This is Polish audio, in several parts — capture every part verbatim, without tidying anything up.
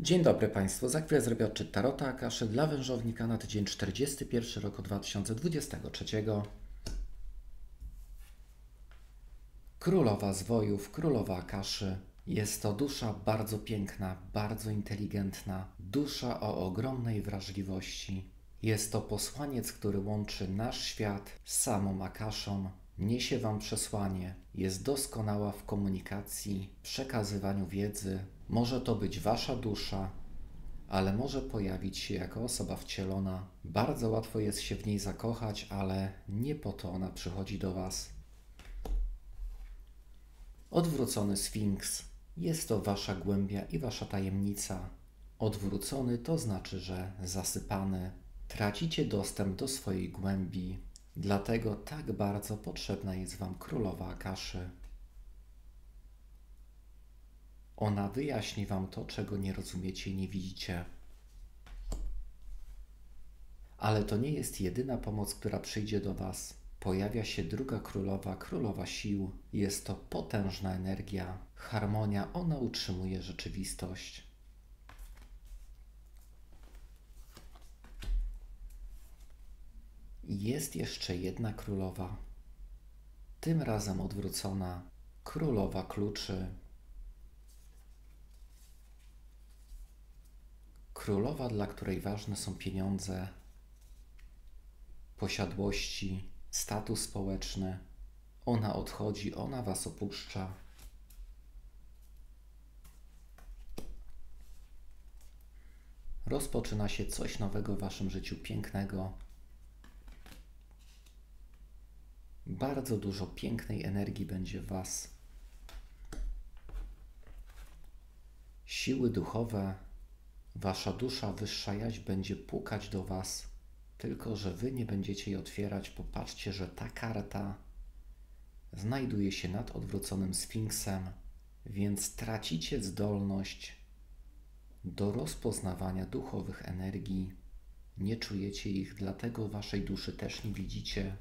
Dzień dobry Państwu. Za chwilę zrobię odczyt Tarota Akaszy dla wężownika na tydzień czterdziesty pierwszy roku dwa tysiące dwudziestego trzeciego. Królowa Zwojów, Królowa Akaszy. Jest to dusza bardzo piękna, bardzo inteligentna, dusza o ogromnej wrażliwości. Jest to posłaniec, który łączy nasz świat z samą Akaszą. Niesie Wam przesłanie, jest doskonała w komunikacji, przekazywaniu wiedzy. Może to być Wasza dusza, ale może pojawić się jako osoba wcielona. Bardzo łatwo jest się w niej zakochać, ale nie po to ona przychodzi do Was. Odwrócony Sfinks. Jest to Wasza głębia i Wasza tajemnica. Odwrócony to znaczy, że zasypany. Tracicie dostęp do swojej głębi. Dlatego tak bardzo potrzebna jest Wam Królowa Akaszy. Ona wyjaśni Wam to, czego nie rozumiecie i nie widzicie. Ale to nie jest jedyna pomoc, która przyjdzie do Was. Pojawia się druga królowa, królowa sił. Jest to potężna energia, harmonia, ona utrzymuje rzeczywistość. Jest jeszcze jedna królowa, tym razem odwrócona, królowa kluczy. Królowa, dla której ważne są pieniądze, posiadłości, status społeczny. Ona odchodzi, ona Was opuszcza. Rozpoczyna się coś nowego w Waszym życiu, pięknego. Bardzo dużo pięknej energii będzie w Was. Siły duchowe, Wasza dusza, wyższa jaźń będzie pukać do Was, tylko że Wy nie będziecie jej otwierać. Popatrzcie, że ta karta znajduje się nad odwróconym Sfinksem, więc tracicie zdolność do rozpoznawania duchowych energii. Nie czujecie ich, dlatego Waszej duszy też nie widzicie.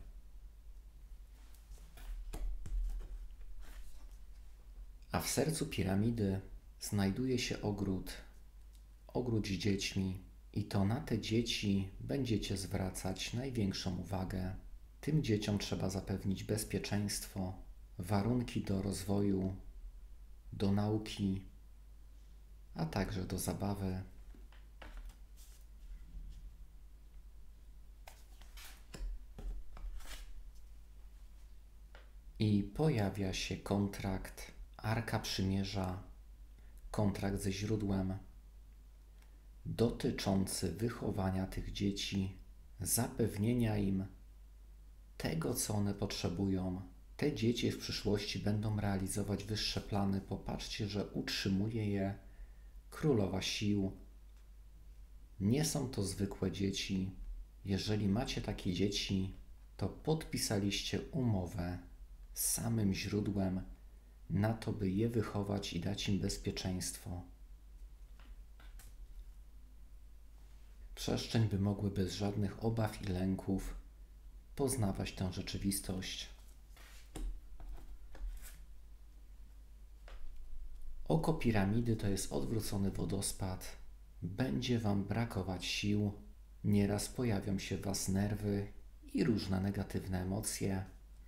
A w sercu piramidy znajduje się ogród, ogród z dziećmi i to na te dzieci będziecie zwracać największą uwagę. Tym dzieciom trzeba zapewnić bezpieczeństwo, warunki do rozwoju, do nauki, a także do zabawy. I pojawia się kontrakt, Arka Przymierza, kontrakt ze źródłem, dotyczący wychowania tych dzieci, zapewnienia im tego, co one potrzebują. Te dzieci w przyszłości będą realizować wyższe plany. Popatrzcie, że utrzymuje je Królowa Sił. Nie są to zwykłe dzieci. Jeżeli macie takie dzieci, to podpisaliście umowę z samym źródłem na to, by je wychować i dać im bezpieczeństwo. Przestrzeń, by mogły bez żadnych obaw i lęków poznawać tę rzeczywistość. Oko piramidy to jest odwrócony wodospad. Będzie Wam brakować sił, nieraz pojawią się w Was nerwy i różne negatywne emocje.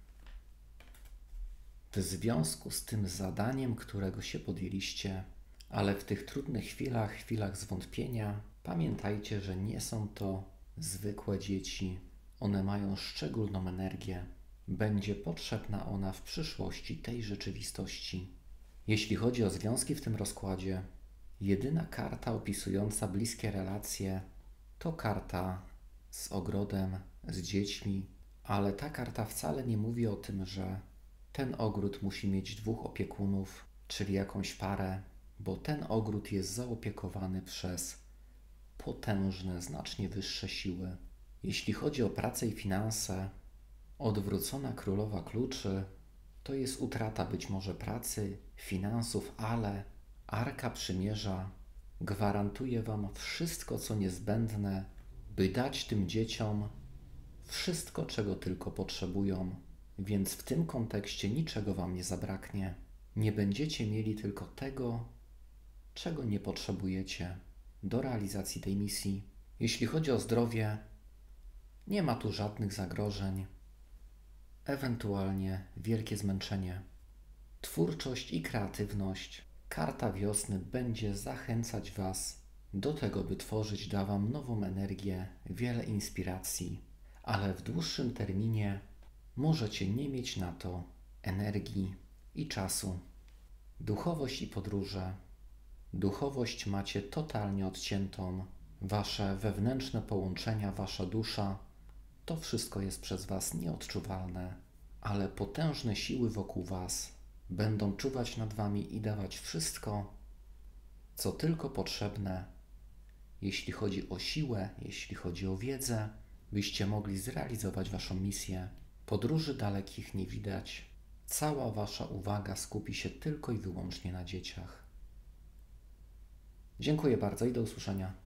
W związku z tym zadaniem, którego się podjęliście, ale w tych trudnych chwilach, chwilach zwątpienia, pamiętajcie, że nie są to zwykłe dzieci. One mają szczególną energię. Będzie potrzebna ona w przyszłości tej rzeczywistości. Jeśli chodzi o związki w tym rozkładzie, jedyna karta opisująca bliskie relacje to karta z ogrodem, z dziećmi, ale ta karta wcale nie mówi o tym, że ten ogród musi mieć dwóch opiekunów, czyli jakąś parę, bo ten ogród jest zaopiekowany przez potężne, znacznie wyższe siły. Jeśli chodzi o pracę i finanse, odwrócona królowa kluczy to jest utrata być może pracy, finansów, ale Arka Przymierza gwarantuje Wam wszystko, co niezbędne, by dać tym dzieciom wszystko, czego tylko potrzebują. Więc w tym kontekście niczego Wam nie zabraknie. Nie będziecie mieli tylko tego, czego nie potrzebujecie do realizacji tej misji. Jeśli chodzi o zdrowie, nie ma tu żadnych zagrożeń, ewentualnie wielkie zmęczenie. Twórczość i kreatywność. Karta wiosny będzie zachęcać Was do tego, by tworzyć, da Wam nową energię, wiele inspiracji, ale w dłuższym terminie możecie nie mieć na to energii i czasu. Duchowość i podróże. Duchowość macie totalnie odciętą. Wasze wewnętrzne połączenia, Wasza dusza, to wszystko jest przez Was nieodczuwalne, ale potężne siły wokół Was będą czuwać nad Wami i dawać wszystko, co tylko potrzebne, jeśli chodzi o siłę, jeśli chodzi o wiedzę, byście mogli zrealizować Waszą misję. Podróży dalekich nie widać. Cała Wasza uwaga skupi się tylko i wyłącznie na dzieciach. Dziękuję bardzo i do usłyszenia.